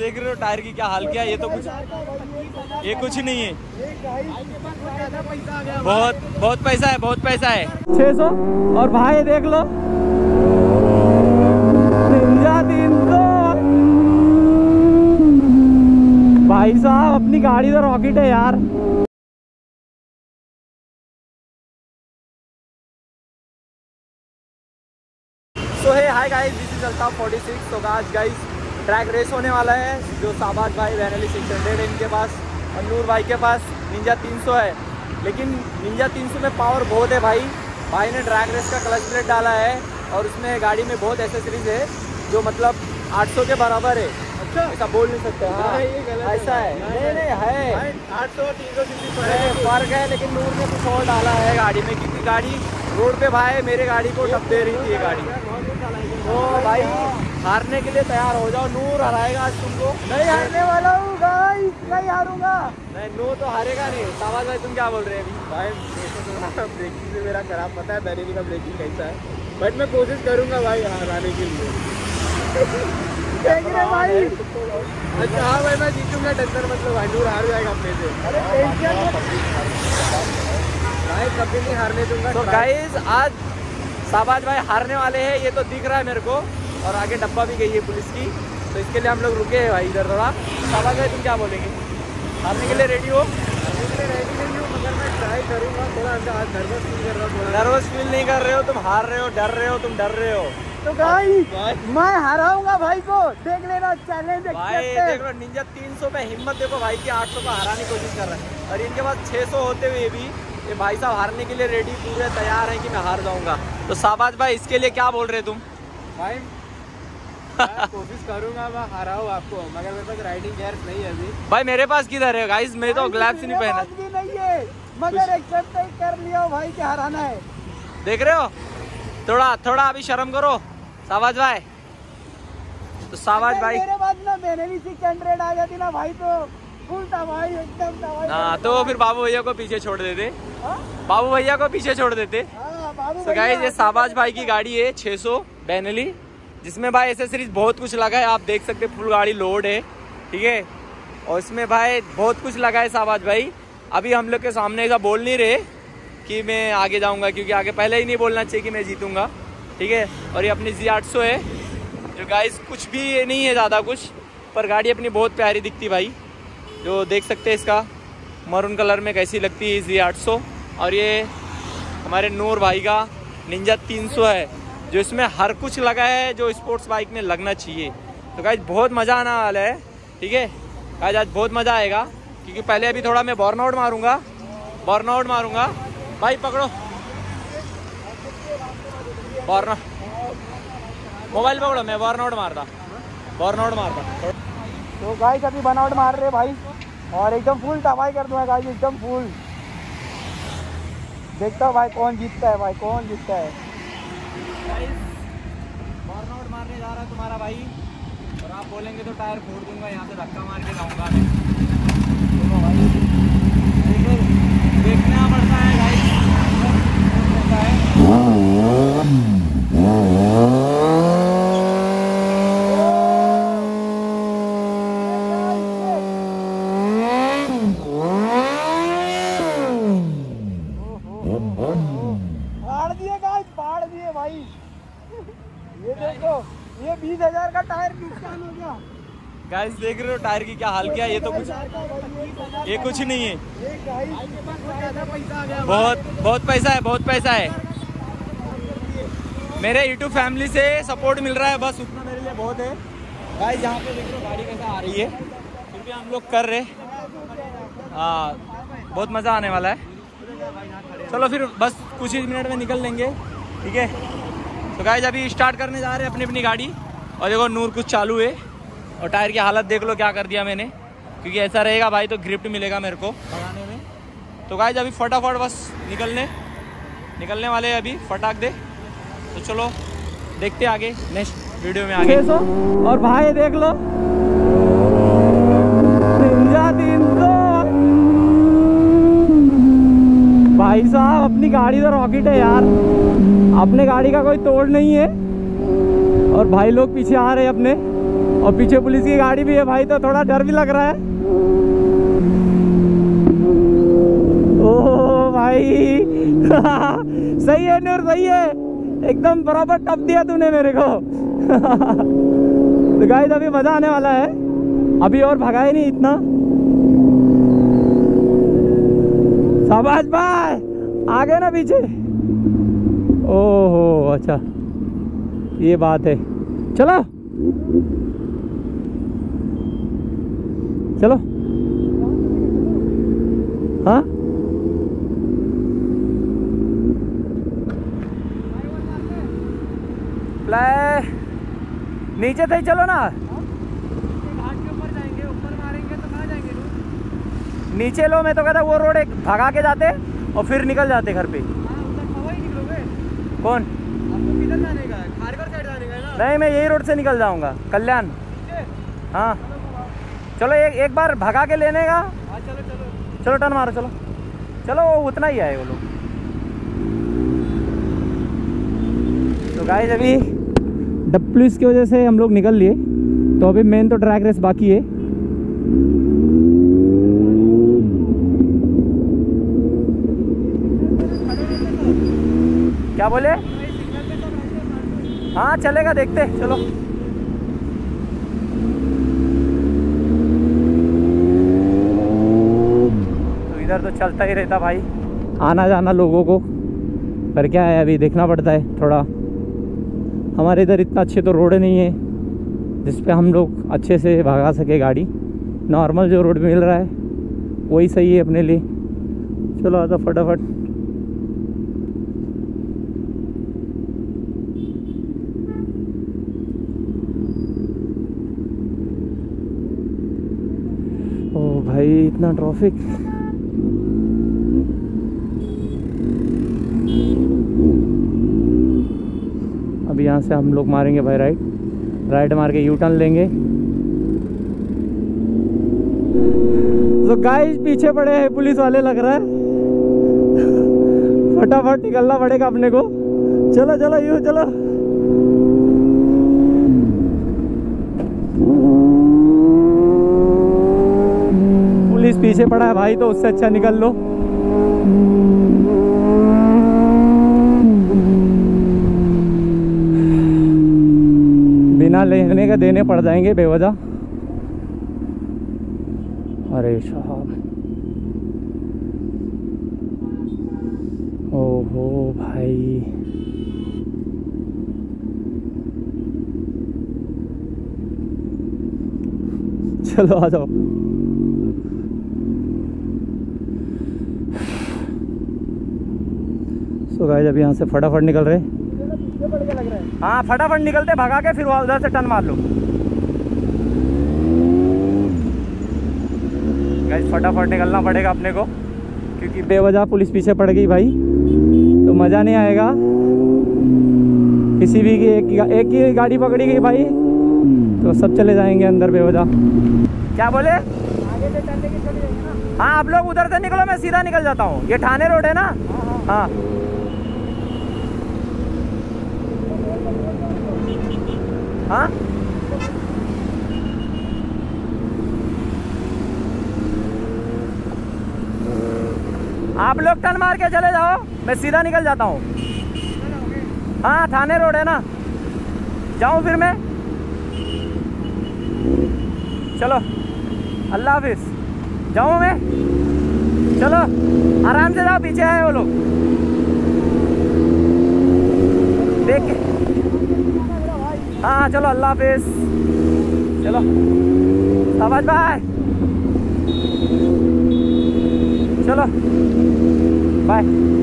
देख रहे हो टायर की क्या हाल किया। ये तो कुछ, ये कुछ नहीं है। बहुत बहुत पैसा है, बहुत पैसा है। 600 और भाई देख लो निंजा 300। भाई साहब अपनी गाड़ी तो रॉकेट है यार। So hey hi guys, this is Altaf 46। तो आज गाइस ट्रैक रेस होने वाला है जो शाबाज भाई वैनली 600 है इनके पास और नूर भाई के पास निंजा 300 है। लेकिन निंजा 300 में पावर बहुत है भाई। भाई ने ट्रैक रेस का क्लच प्लेट डाला है और उसमें गाड़ी में बहुत एसेसरीज है जो मतलब 800 के बराबर है। अच्छा, ऐसा बोल नहीं सकते। हाँ ऐसा है, नहीं है 800 300 फर्क है। लेकिन नूर ने कुछ और डाला है गाड़ी में, क्योंकि गाड़ी रोड पे भाई मेरे गाड़ी को टप दे रही थी ये गाड़ी। तो भाई हारने के लिए तैयार हो जाओ, नूर हराएगा आज तुमको। नहीं हारने वाला हूँ गाइस, नहीं हारूंगा। नहीं नूर तो हारेगा नहीं। शाबाज भाई तुम क्या बोल रहे हैं अभी? भाई ब्रेकिंग से मेरा खराब पता है, बैरेली का ब्रेकिंग कैसा है, बट मैं कोशिश करूंगा भाई हराने के लिए। देख रहे भाई। अच्छा हाँ भाई मैं जीतूंगा, टेंशन मतलब भाई नूर हार जाएगा अपने से। अरे भाई कभी नहीं हारने दूंगा। तो गाइस आज शाबाज भाई हारने वाले हैं, ये तो दिख रहा है मेरे को। और आगे डब्बा भी गई है पुलिस की, तो इसके लिए हम लोग रुके हैं भाई इधर थोड़ा। शाबाज भाई तुम क्या बोलेंगे? हारने के लिए रेडी हो? रेडी नहीं हूँ मगर मैं ट्राई करूंगा। थोड़ा आज नर्वस फील कर रहा हूँ। नर्वस फील नहीं कर रहे हो तुम, हार रहे हो, डर रहे हो, तुम डर रहे हो। तो गाइस मैं हराऊंगा भाई को, देख लेना चैलेंज। भाई देख लो निंजा 300 पे हिम्मत देखो भाई की, 800 को हराने की कोशिश कर रहा है और इनके पास 600 होते हुए भी ये भाई साहब हारने के लिए रेडी पूरे तैयार हैं कि मैं हार जाऊंगा। तो शाबाज भाई इसके लिए क्या बोल रहे तुम? भाई मैं कोशिश करूंगा मैं हराऊं आपको, मगर मेरे पास राइडिंग गियर्स नहीं है अभी। भाई मेरे पास किधर है गाइस? मैं तो ग्लव्स नहीं पहना। भी नहीं है मगर एक्सेप्ट कर लिया भाई कि हराना है। देख रहे हो, थोड़ा थोड़ा अभी शर्म करो शाबाज भाई। तो शाबाज भाई मेरे बाद ना मैंने 600 आ जाती ना भाई तो फुल था भाई, एकदम था भाई। हाँ तो फिर बाबू भैया को पीछे छोड़ देते। बाबू भैया को पीछे छोड़ देते। तो गाइस ये शाबाज भाई की गाड़ी है 600 बैनली, जिसमें भाई एसेसरीज बहुत कुछ लगा है। आप देख सकते फुल गाड़ी लोड है, ठीक है। और इसमें भाई बहुत कुछ लगा है शाबाज भाई। अभी हम लोग के सामने ऐसा बोल नहीं रहे कि मैं आगे जाऊंगा, क्योंकि आगे पहले ही नहीं बोलना चाहिए कि मैं जीतूंगा, ठीक है। और ये अपनी Z800 है जो गाइस कुछ भी नहीं है ज़्यादा कुछ, पर गाड़ी अपनी बहुत प्यारी दिखती भाई। जो देख सकते हैं इसका मरून कलर में कैसी लगती है Z800। और ये हमारे नूर भाई का निंजा 300 है जो इसमें हर कुछ लगा है जो स्पोर्ट्स बाइक में लगना चाहिए। तो गाइस बहुत मज़ा आने वाला है, ठीक है गाइस। आज बहुत मज़ा आएगा क्योंकि पहले अभी थोड़ा मैं बर्नआउट मारूंगा। भाई पकड़ो मोबाइल पकड़ो, मैं बर्नआउट मारता। तो गाइस अभी बनावट मार रहे भाई और एकदम फुल तबाही कर दूंगा गाइस, एकदम फुल। देखता हूँ भाई कौन जीतता है, गाइस बर्नआउट मारने जा रहा है तुम्हारा भाई, और आप बोलेंगे तो टायर फोड़ दूंगा, यहाँ से धक्का मार के जाऊंगा मैं। तो भाई देखना पड़ता है गाइस। फाड़ दिए भाई। ये देखो ये 20,000 का टायर नुकसान हो गया। गाइस देख रहे हो टायर की क्या हाल किया। ये तो कुछ, ये कुछ नहीं है। बहुत पैसा है। मेरे यूट्यूब फैमिली से सपोर्ट मिल रहा है, बस उतना मेरे लिए बहुत है। गाइस यहाँ पे देख रहे हो गाड़ी कैसा आ रही है, फिर भी हम लोग कर रहे। हाँ बहुत मज़ा आने वाला है। चलो फिर बस कुछ ही मिनट में निकल लेंगे, ठीक है। तो गाइस अभी स्टार्ट करने जा रहे हैं अपनी गाड़ी। और देखो नूर कुछ चालू है और टायर की हालत देख लो क्या कर दिया मैंने, क्योंकि ऐसा रहेगा भाई तो ग्रिप मिलेगा मेरे को लगाने में। तो गाइस अभी फटाफट बस निकलने वाले हैं अभी, फटाक दे। तो चलो देखते आगे नेक्स्ट वीडियो में आगे। और भाई देख लो निंजा 300। भाई साहब अपनी गाड़ी तो रॉकेट है यार, अपने गाड़ी का कोई तोड़ नहीं है। और भाई लोग पीछे आ रहे हैं अपने, और पीछे पुलिस की गाड़ी भी है भाई, तो थोड़ा डर भी लग रहा है। ओह भाई सही है नूर, सही है, एकदम बराबर टप दिया तूने मेरे को। तो गाइस अभी मजा आने वाला है, अभी और भगाए नहीं इतना। शाबाश भाई, आगे ना पीछे। ओहो अच्छा ये बात है, चलो चलो। हाँ नीचे से ही चलो ना, घाट के ऊपर जाएंगे, ऊपर मारेंगे तो कहाँ जाएंगे लोग? नीचे लो। मैं तो कहता वो रोड एक भगा के जाते और फिर निकल जाते घर पे। हाँ उधर हवा ही निकलोगे। कौन? आपको किधर जाने का है? खारघर साइड जाने का है ना? नहीं मैं यही रोड से निकल जाऊंगा, कल्याण। हाँ चलो एक बार भगा के लेने का। हाँ चलो चलो चलो टर्न मारो, चलो चलो, वो उतना ही आए वो लोग। तो गाइस अभी पुलिस की वजह से हम लोग निकल लिए, तो अभी मेन तो ट्रैक रेस बाकी है। क्या बोले? हाँ चलेगा, देखते चलो। तो इधर तो चलता ही रहता भाई, आना जाना लोगों को, पर क्या है अभी देखना पड़ता है थोड़ा। हमारे इधर इतना अच्छे तो रोड नहीं है जिस पे हम लोग अच्छे से भगा सके गाड़ी। नॉर्मल जो रोड मिल रहा है वही सही है अपने लिए। चलो आता फटाफट। ओ भाई इतना ट्रैफिक। अभी यहाँ से हम लोग मारेंगे भाई राइट मार के यू टर्न लेंगे। तो गाइस पीछे पड़े हैं पुलिस वाले लग रहा है, फटाफट निकलना पड़ेगा अपने को। चलो चलो यू चलो। पुलिस पीछे पड़ा है भाई, तो उससे अच्छा निकल लो। बिना लेने का देने पड़ जाएंगे बेवजह। अरे साहब, ओहो भाई, चलो आ जाओ। सो गाइस अभी यहाँ से फटाफट निकल रहे। हाँ फटाफट निकलते, भगा के फिर उधर से टर्न मार लो। गाइस फटाफट निकलना पड़ेगा अपने को, क्योंकि बेवजह पुलिस पीछे पड़ गई भाई, तो मज़ा नहीं आएगा। किसी भी की एक ही गाड़ी पकड़ी गई भाई तो सब चले जाएंगे अंदर बेवजह। क्या बोले? आगे से टर्न लेके चले जाएंगे ना। हाँ आप लोग उधर से निकलो, मैं सीधा निकल जाता हूँ। ये ठाणे रोड है ना? हाँ हाँ आप लोग टर्न मार के चले जाओ, मैं सीधा निकल जाता हूँ। हाँ ठाणे रोड है ना, जाऊँ फिर मैं? चलो अल्लाह हाफिज, जाऊँ मैं? चलो आराम से जाओ, पीछे है वो लोग, देख के। हाँ चलो अल्लाह हाफिज, चलो शाबाश बाय, चलो बाय।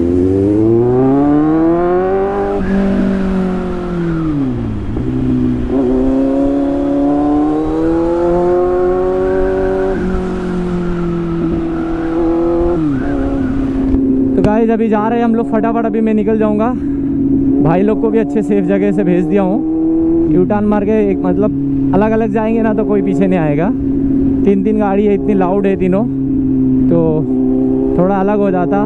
तो गाइस अभी जा रहे हैं हम लोग फटाफट। अभी मैं निकल जाऊंगा, भाई लोग को भी अच्छे सेफ जगह से भेज दिया हूँ। यू टर्न मार के एक मतलब अलग अलग जाएंगे ना तो कोई पीछे नहीं आएगा। तीन गाड़ी है, इतनी लाउड है तीनों, तो थोड़ा अलग हो जाता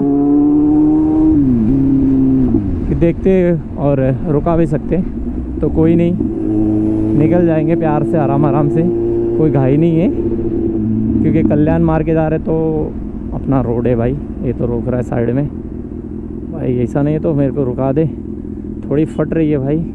कि देखते और रुका भी सकते, तो कोई नहीं। निकल जाएंगे प्यार से, आराम आराम से, कोई घाई नहीं है, क्योंकि कल्याण मार के जा रहे तो अपना रोड है भाई। ये तो रोक रहा है साइड में भाई, ऐसा नहीं तो मेरे को रुका दे, थोड़ी फट रही है भाई,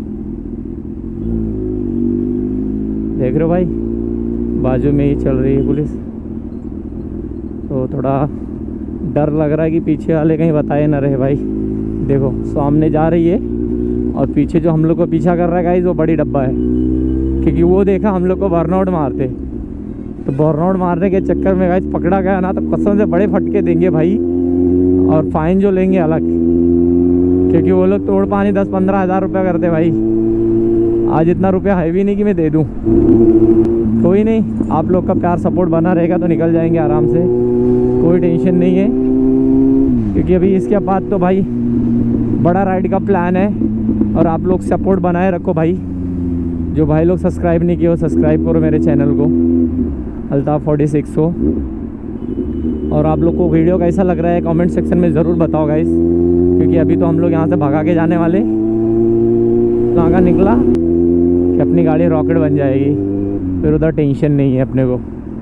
देख रहे हो भाई, बाजू में ही चल रही है पुलिस, तो थोड़ा डर लग रहा है कि पीछे वाले कहीं बताए ना रहे भाई। देखो सामने जा रही है और पीछे जो हम लोग को पीछा कर रहा है गाइस वो बड़ी डब्बा है, क्योंकि वो देखा हम लोग को बर्नआउट मारते, तो बर्नआउट मारने के चक्कर में गाइस पकड़ा गया ना तो कसम से बड़े फटके देंगे भाई, और फाइन जो लेंगे अलग, क्योंकि वो लोग तोड़ पानी 10-15 हज़ार रुपया करते भाई। आज इतना रुपया है भी नहीं कि मैं दे दूँ। कोई नहीं, आप लोग का प्यार सपोर्ट बना रहेगा तो निकल जाएंगे आराम से, कोई टेंशन नहीं है, क्योंकि अभी इसके बाद तो भाई बड़ा राइड का प्लान है। और आप लोग सपोर्ट बनाए रखो भाई, जो भाई लोग सब्सक्राइब नहीं किए हो सब्सक्राइब करो मेरे चैनल को, अल्ताफ 46 को। और आप लोग को वीडियो कैसा लग रहा है कमेंट सेक्शन में ज़रूर बताओ गाइस, क्योंकि अभी तो हम लोग यहाँ से भगा के जाने वाले, कहाँ का निकला कि अपनी गाड़ी रॉकेट बन जाएगी, फिर उधर टेंशन नहीं है अपने को।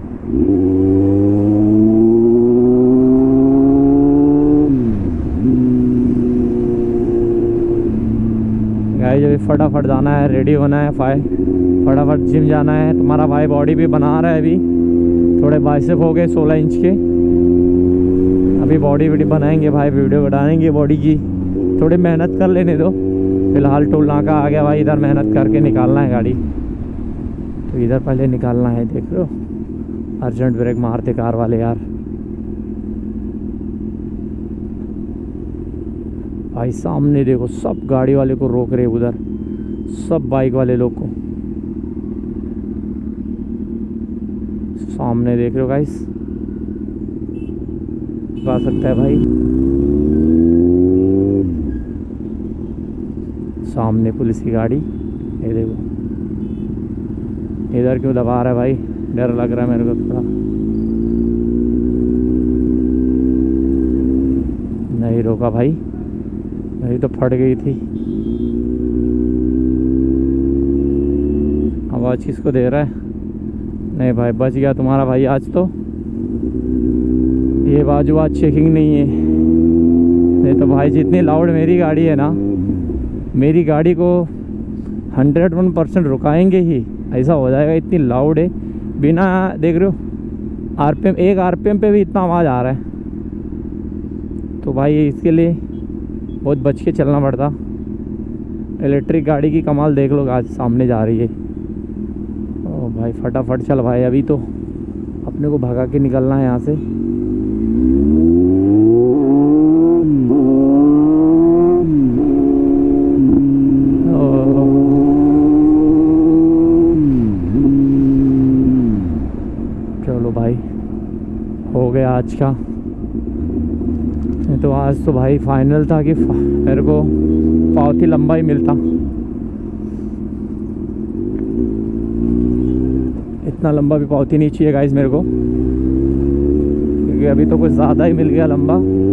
गाइस अभी फटाफट जाना है, रेडी होना है, फटाफट जिम जाना है। तुम्हारा भाई बॉडी भी बना रहा है, अभी थोड़े बाइसेप हो गए 16 इंच के, अभी बॉडी वीडियो बनाएंगे भाई, वीडियो बनाएंगे बॉडी की, थोड़ी मेहनत कर लेने दो। फिलहाल टोल नाका आ गया भाई, इधर मेहनत करके निकालना है गाड़ी, तो इधर पहले निकालना है। देख लो अर्जेंट ब्रेक मारते कार वाले यार, भाई सामने देखो सब गाड़ी वाले को रोक रहे उधर, सब बाइक वाले लोग को सामने देख रहे हो गाइस, आ सकता है भाई, सामने पुलिस की गाड़ी, ये देखो इधर क्यों दबा रहा है भाई, डर लग रहा है मेरे को थोड़ा। नहीं रोका भाई, नहीं तो फट गई थी। आवाज़ किसको दे रहा है? नहीं भाई बच गया तुम्हारा भाई आज तो, ये बाजू आज चेकिंग नहीं है, नहीं तो भाई जितनी लाउड मेरी गाड़ी है ना, मेरी गाड़ी को 101% रुकाएंगे ही, ऐसा हो जाएगा, इतनी लाउड है, बिना देख रहे हो आरपीएम, एक आरपीएम पे भी इतना आवाज़ आ रहा है, तो भाई इसके लिए बहुत बच के चलना पड़ता। इलेक्ट्रिक गाड़ी की कमाल देख लो, आज सामने जा रही है। ओ भाई फटाफट चल भाई, अभी तो अपने को भगा के निकलना है यहाँ से। चलो भाई हो गया आज का, तो आज तो भाई फाइनल था कि मेरे को पावती लंबा ही मिलता, इतना लंबा भी पावती नहीं चाहिए गाइस मेरे को, क्योंकि अभी तो कुछ ज़्यादा ही मिल गया लंबा।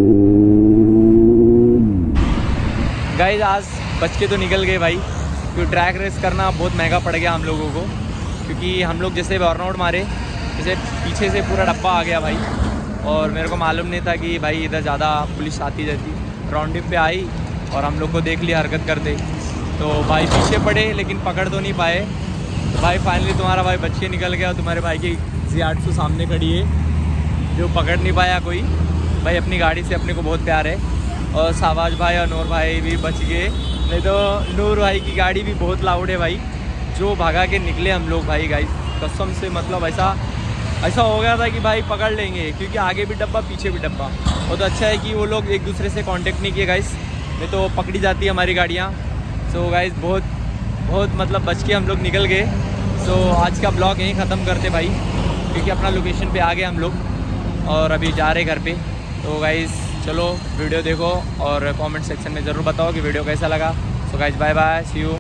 गाइस आज बच के तो निकल गए भाई, क्योंकि ट्रैक रेस करना बहुत महंगा पड़ गया हम लोगों को, क्योंकि हम लोग जैसे बर्नआउट मारे, जैसे पीछे से पूरा डब्बा आ गया भाई, और मेरे को मालूम नहीं था कि भाई इधर ज़्यादा पुलिस आती रहती। राउंडिंग पे आई और हम लोग को देख लिया हरकत करते, तो भाई पीछे पड़े लेकिन पकड़ तो नहीं पाए। तो भाई फाइनली तुम्हारा भाई बच के निकल गया, और तुम्हारे भाई की Z800 सामने खड़ी है, जो पकड़ नहीं पाया कोई। भाई अपनी गाड़ी से अपने को बहुत प्यार है, और शाहबाज भाई और नूर भाई भी बच गए, नहीं तो नूर भाई की गाड़ी भी बहुत लाउड है भाई, जो भगा के निकले हम लोग भाई। गाइस कसम से मतलब ऐसा हो गया था कि भाई पकड़ लेंगे, क्योंकि आगे भी डब्बा पीछे भी डब्बा। और तो अच्छा है कि वो लोग एक दूसरे से कांटेक्ट नहीं किए गाइस, नहीं तो पकड़ी जाती है हमारी गाड़ियाँ। सो गाइस बहुत मतलब बच के हम लोग निकल गए। सो आज का ब्लॉग यहीं ख़त्म करते भाई, क्योंकि अपना लोकेशन पे आ गए हम लोग और अभी जा रहे घर पे। तो गाइस चलो वीडियो देखो और कमेंट सेक्शन में ज़रूर बताओ कि वीडियो कैसा लगा। So guys bye bye, see you.